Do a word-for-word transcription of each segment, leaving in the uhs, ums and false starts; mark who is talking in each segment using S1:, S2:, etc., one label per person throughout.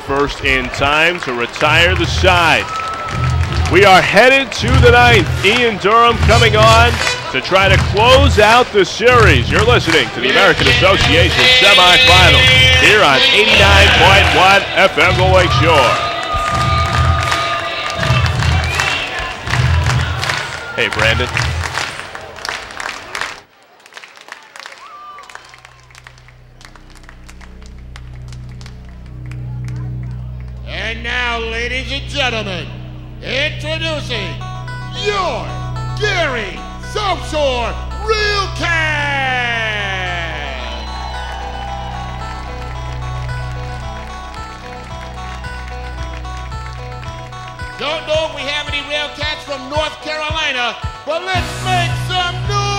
S1: first in time to retire the side. We are headed to the ninth. Ian Durham coming on to try to close out the series. You're listening to the American Association semifinals here on eighty-nine point one F M The Lake Shore. Hey, Brandon.
S2: And now, ladies and gentlemen, introducing your Gary Soapshore Real Cats! Don't know if we have any Real Cats from North Carolina, but let's make some noise!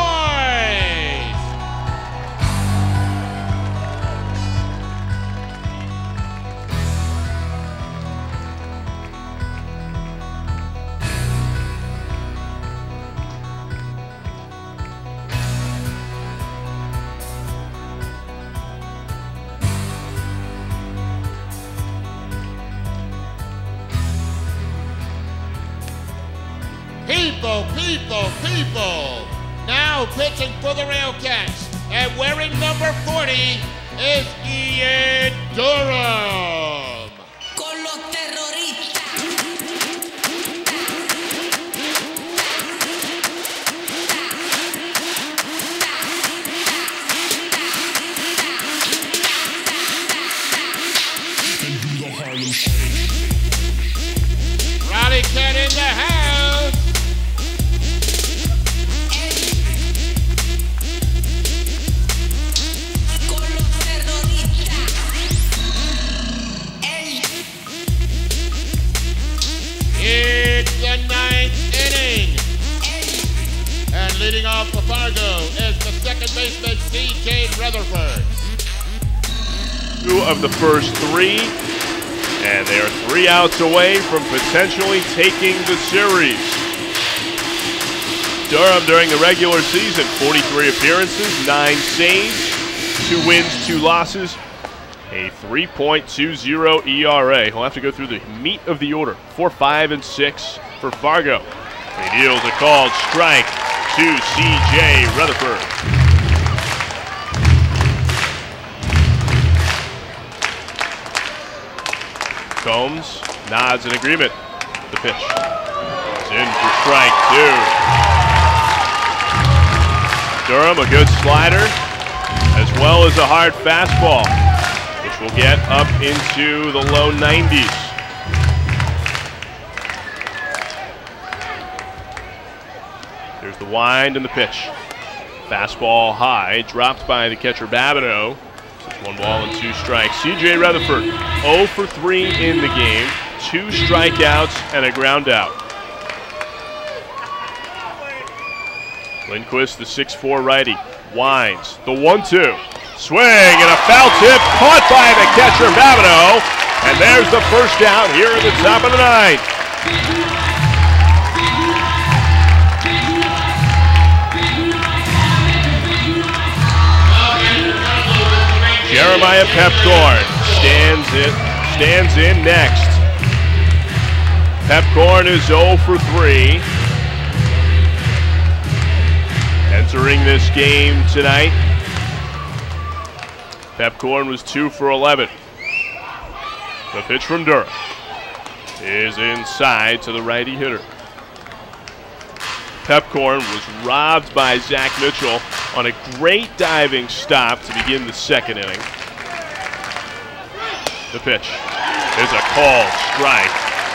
S2: People, people, people. Now pitching for the Railcats and wearing number forty is Ian Durham.
S3: Con los terroristas.
S2: Rowdy Cat in the house. It's the ninth inning. And leading off for Fargo is the second baseman, C J Rutherford.
S1: Two of the first three, and they are three outs away from potentially taking the series. Durham during the regular season, forty-three appearances, nine saves, two wins, two losses, a three point two oh E R A. He'll have to go through the meat of the order. Four, five, and six for Fargo. He deals a called strike to C J Rutherford. Combs nods in agreement. The pitch. It's in for strike two. Durham, a good slider, as well as a hard fastball, which will get up into the low nineties. Here's the wind and the pitch. Fastball high, dropped by the catcher Babineau. One ball and two strikes. C J Rutherford, oh for three in the game, two strikeouts and a ground out. Lindquist, the six four righty, winds, the one two. Swing and a foul tip caught by the catcher Babineau. And there's the first out here at the top of the ninth. Jeremiah Pepcorn stands in, stands in next. Pepcorn is oh for three. Entering this game tonight, Pepcorn was two for eleven. The pitch from Durham is inside to the righty hitter. Pepcorn was robbed by Zach Mitchell on a great diving stop to begin the second inning. The pitch is a called strike.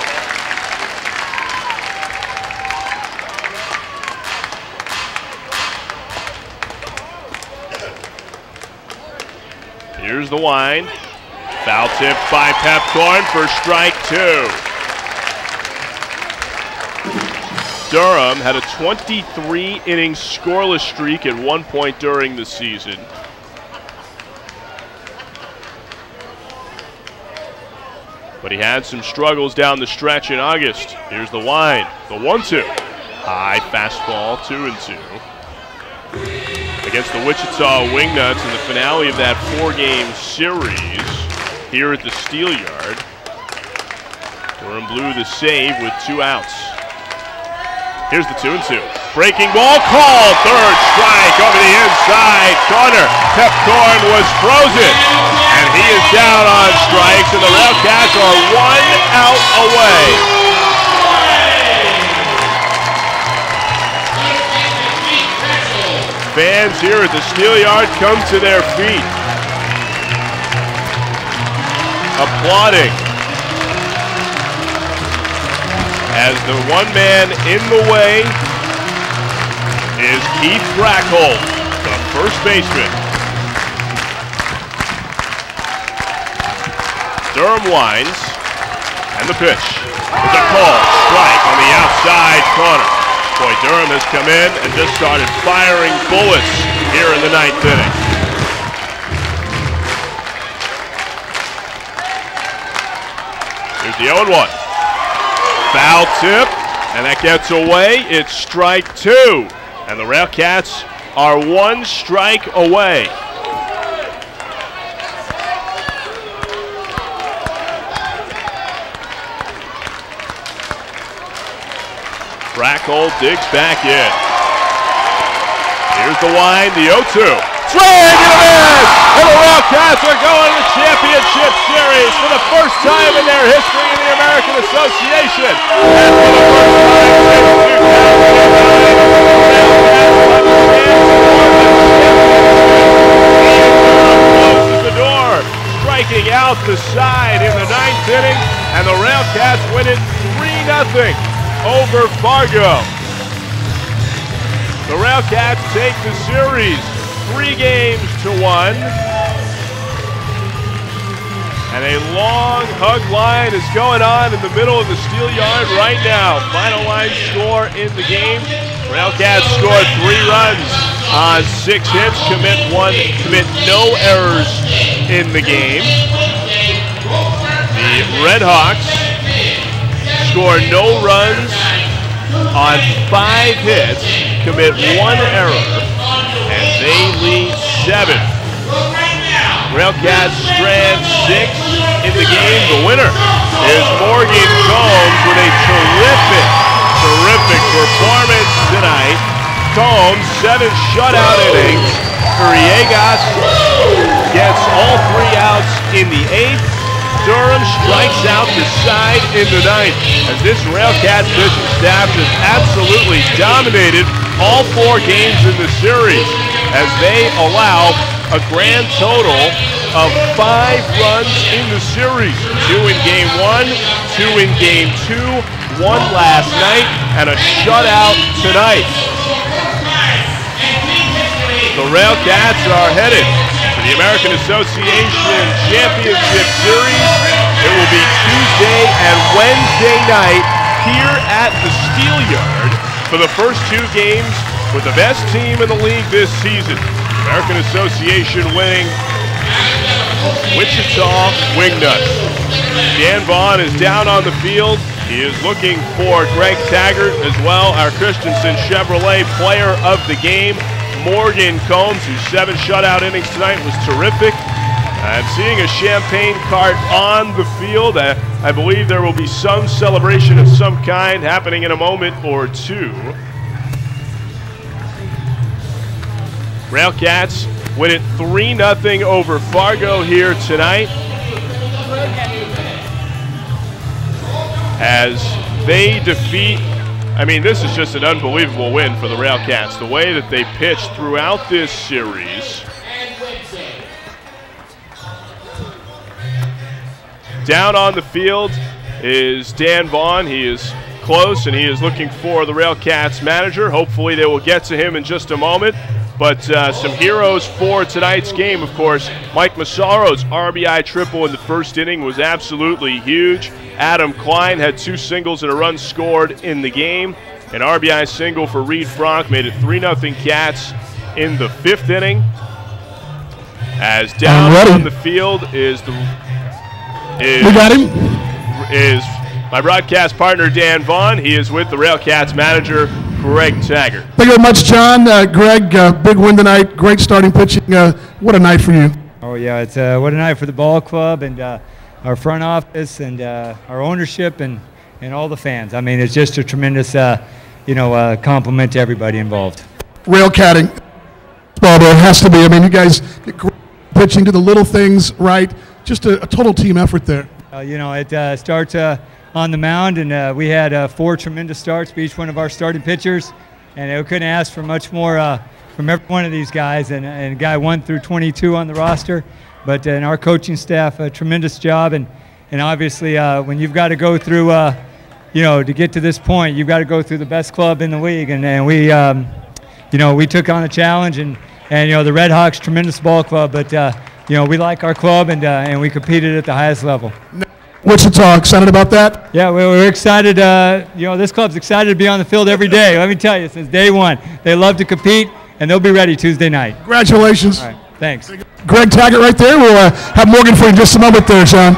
S1: Here's the wind. Foul tip by Pepcorn for strike two. Durham had a twenty-three inning scoreless streak at one point during the season. But he had some struggles down the stretch in August. Here's the wind, the one two. High fastball, two and two. Against the Wichita Wingnuts in the finale of that four-game series. here at the Steel Yard. Durham Blue the save with two outs. Here's the two and two. Breaking ball called. Third strike over the inside corner. Pepcorn was frozen. And he is down on strikes, and the Railcats are one out away. Fans here at the Steel Yard come to their feet, applauding as the one man in the way is Keith Brackhold, the first baseman. Durham winds, and the pitch is a call, strike on the outside corner. Boy, Durham has come in and just started firing bullets here in the ninth inning. Here's the oh and one. Foul tip, and that gets away. It's strike two, and the Railcats are one strike away. Brackhold digs back in. Here's the wind, the oh two. Swing and a miss! And the Railcats are going to the championship series for the first time in their history in the American Association. And for the first time since two thousand nine, the Railcats have a chance for the championship. Ian Durham closes the door, striking out the side in the ninth inning, and the Railcats win it three nothing. Over Fargo. The Railcats take the series three games to one. And a long hug line is going on in the middle of the Steel Yard right now. Final line score in the game. Railcats scored three runs on six hits, commit one, commit no errors in the game. The Redhawks score no runs on five hits, commit one error, and they lead seven. Railcats strand six in the game. The winner is Morgan Combs with a terrific, terrific performance tonight. Combs, seven shutout innings. Uriegas gets all three outs in the eighth. Durham strikes out the side in the ninth, as this Railcats pitching staff has absolutely dominated all four games in the series, as they allow a grand total of five runs in the series. Two in game one, two in game two, one last night, and a shutout tonight. The Railcats are headed to the American Association Championship Series. It will be Tuesday and Wednesday night here at the Steel Yard for the first two games with the best team in the league this season. American Association winning Wichita Wingnuts. Dan Vaughn is down on the field. He is looking for Greg Taggart as well, our Christensen Chevrolet player of the game. Morgan Combs, whose seven shutout innings tonight was terrific. I'm seeing a champagne cart on the field. I, I believe there will be some celebration of some kind happening in a moment or two. Railcats win it three nothing over Fargo here tonight, as they defeat, I mean, this is just an unbelievable win for the Railcats. The way that they pitched throughout this series. Down on the field is Dan Vaughn. He is close, and he is looking for the Railcats manager. Hopefully they will get to him in just a moment. But uh, some heroes for tonight's game, of course. Mike Massaro's R B I triple in the first inning was absolutely huge. Adam Klein had two singles and a run scored in the game. An R B I single for Reed Frank made it three nothing Cats in the fifth inning. As down on the field is the is,
S4: we got him.
S1: is my broadcast partner Dan Vaughn. He is with the Railcats manager Greg Taggart.
S4: Thank you very much, John. Uh, Greg, uh, big win tonight. Great starting pitching. Uh, what a night for you.
S5: Oh,
S4: Oh yeah, it's uh, what a night for the ball club and uh, our front office and uh, our ownership and, and all the fans. I mean, it's just a tremendous, uh, you know, uh, compliment to everybody involved.
S5: Rail catting, ball it has to be. I mean, you guys get great pitching to the little things, right? Just a, a total team effort there.
S4: Uh, you know, it uh, starts uh, on the mound, and uh, we had uh, four tremendous starts by each one of our starting pitchers, and we couldn't ask for much more uh, from every one of these guys. And, and guy one through twenty-two on the roster, but uh, and our coaching staff, a tremendous job. And and obviously, uh, when you've got to go through, uh, you know, to get to this point, you've got to go through the best club in the league. And, and we, um, you know, we took on the challenge, and and you know, the Red Hawks, tremendous ball club, but uh, you know, we like our club, and uh, and we competed at the highest level.
S5: Wichita, excited about that?
S4: Yeah, we're excited. Uh, you know, this club's excited to be on the field every day. Let me tell you, since day one, they love to compete, and they'll be ready Tuesday night.
S5: Congratulations.
S4: All right, thanks.
S5: Greg Taggart right there. We'll uh, have Morgan for you in just a moment there, John.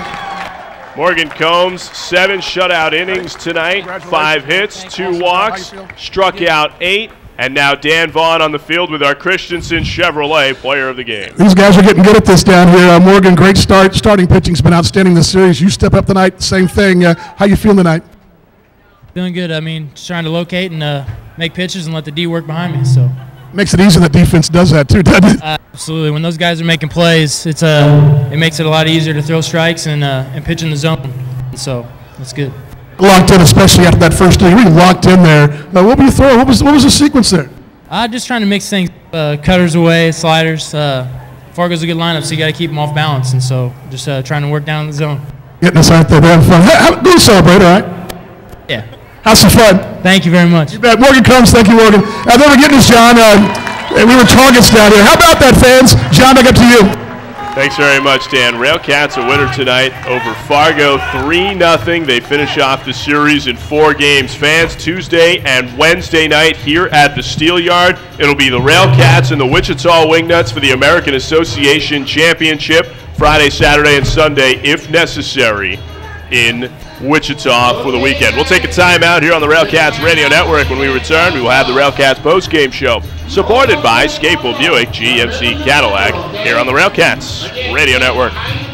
S1: Morgan Combs, seven shutout innings tonight, five hits, two walks, struck out eight. And now Dan Vaughn on the field with our Christensen Chevrolet player of the game.
S5: These guys are getting good at this down here. Uh, Morgan, great start. Starting pitching's been outstanding this series. You step up tonight, same thing. Uh, how you feeling tonight?
S6: Feeling good. I mean, just trying to locate and uh, make pitches and let the D work behind me. So
S5: makes it easy that defense does that too, doesn't it?
S6: Uh, absolutely. When those guys are making plays, it's uh, it makes it a lot easier to throw strikes and uh, and pitch in the zone. And so that's good.
S5: Locked in, especially after that first inning. Really locked in there. Uh, what were you throwing? What was what was the sequence there?
S6: Uh, just trying to mix things, uh, cutters away, sliders. Uh, Fargo's a good lineup, so you got to keep them off balance, and so just uh, trying to work down in the zone.
S5: Getting us out there, having fun. Hey, have, go celebrate, all right?
S6: Yeah.
S5: Have some fun.
S6: Thank you very much.
S5: You bet. Morgan Combs, thank you, Morgan. Uh, then we're getting this, John. Uh, we were targets down here. How about that, fans? John, back up to you.
S1: Thanks very much, Dan. Railcats a winner tonight over Fargo, three nothing. They finish off the series in four games. Fans, Tuesday and Wednesday night here at the Steel Yard. It'll be the Railcats and the Wichita Wingnuts for the American Association Championship Friday, Saturday, and Sunday, if necessary, in Wichita for the weekend. We'll take a time out here on the Railcats Radio Network. When we return, we will have the Railcats post-game show, supported by Scapel Buick G M C Cadillac, here on the Railcats Radio Network.